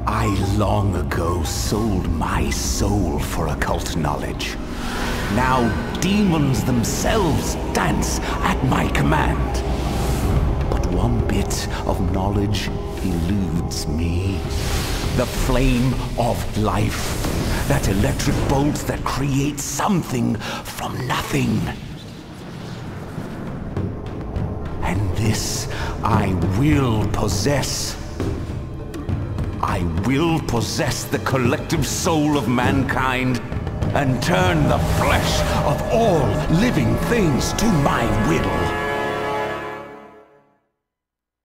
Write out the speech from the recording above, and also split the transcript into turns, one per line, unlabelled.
I long ago sold my soul for occult knowledge. Now demons themselves dance at my command. But one bit of knowledge eludes me. The flame of life. That electric bolt that creates something from nothing. And this I will possess. I will possess the collective soul of mankind and turn the flesh of all living things to my will.